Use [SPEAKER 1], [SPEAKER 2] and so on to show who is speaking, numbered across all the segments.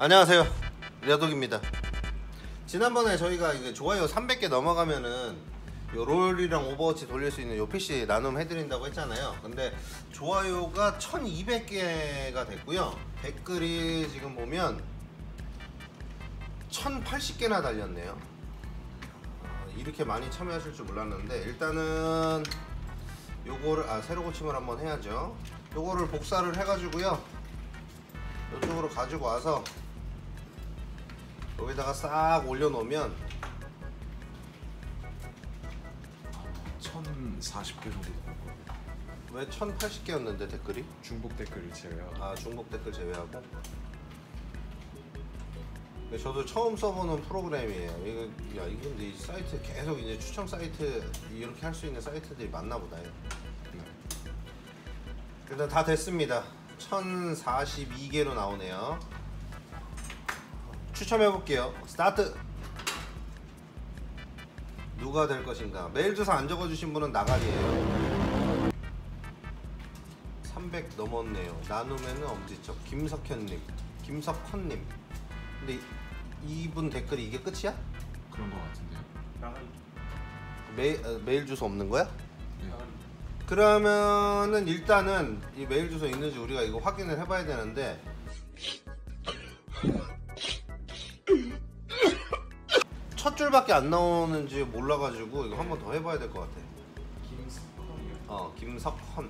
[SPEAKER 1] 안녕하세요, 려독입니다. 지난번에 저희가 이게 좋아요 300개 넘어가면은 요 롤이랑 오버워치 돌릴 수 있는 요 PC 나눔 해드린다고 했잖아요. 근데 좋아요가 1200개가 됐고요. 댓글이 지금 보면 1080개나 달렸네요. 이렇게 많이 참여하실 줄 몰랐는데, 일단은 요거를 새로 고침을 한번 해야죠. 요거를 복사를 해가지고요, 이쪽으로 가지고 와서 여기다가 싹 올려놓으면
[SPEAKER 2] 1040개 정도 되는 거예요.
[SPEAKER 1] 왜 1080개였는데 댓글이?
[SPEAKER 2] 중복 댓글을 제외하고.
[SPEAKER 1] 중복 댓글 제외하고. 저도 처음 써보는 프로그램이에요. 이거 근데 이 사이트 계속 이제 추첨 사이트 이렇게 할 수 있는 사이트들이 많나 보다. 네. 일단 다 됐습니다. 1042개로 나오네요. 추첨해 볼게요. 스타트. 누가 될 것인가? 메일 주소 안 적어주신 분은 나가리예요. 300 넘었네요. 나누면은 엄지척. 김석현님, 김석헌님. 근데 이분 댓글이 이게 끝이야?
[SPEAKER 2] 그런 거 같은데요.
[SPEAKER 1] 메일 주소 없는 거야?
[SPEAKER 2] 네.
[SPEAKER 1] 그러면은 일단은 이 메일 주소 있는지 우리가 이거 확인을 해봐야 되는데, 첫 줄밖에 안 나오는지 몰라가지고 이거 한 번 더 해봐야 될 것 같아. 김석헌.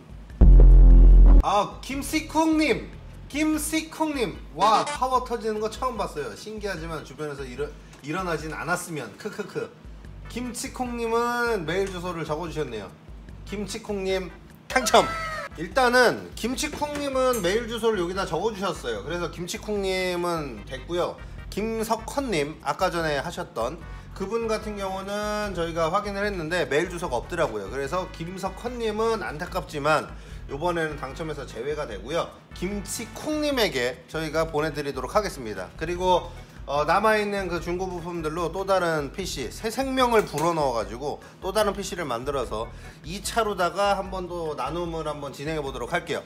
[SPEAKER 1] 김시쿵님, 김시쿵님. 와, 파워 터지는 거 처음 봤어요. 신기하지만 주변에서 일어나진 않았으면. 크크크. 김치콩님은 메일 주소를 적어주셨네요. 김치콩님 당첨. 일단은 김치콩님은 메일 주소를 여기다 적어주셨어요. 그래서 김치콩님은 됐고요. 김석헌님, 아까 전에 하셨던 그분 같은 경우는 저희가 확인을 했는데 메일 주소가 없더라고요. 그래서 김석헌님은 안타깝지만 이번에는 당첨해서 제외가 되고요. 김치콩님에게 저희가 보내드리도록 하겠습니다. 그리고 남아있는 그 중고 부품들로 또 다른 PC, 새 생명을 불어넣어가지고 또 다른 PC를 만들어서 2차로다가 한 번 더 나눔을 한번 진행해 보도록 할게요.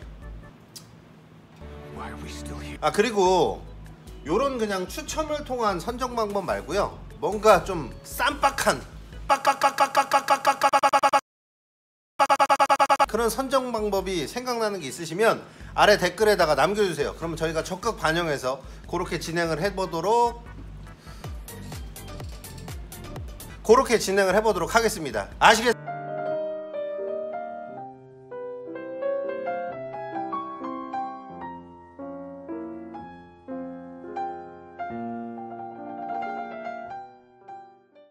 [SPEAKER 1] 그리고 요런 그냥 추첨을 통한 선정 방법 말고요, 뭔가 좀 쌈박한 그런 선정 방법이 생각나는 게 있으시면 아래 댓글에다가 남겨주세요. 그러면 저희가 적극 반영해서 그렇게 진행을 해보도록 하겠습니다. 아시겠죠?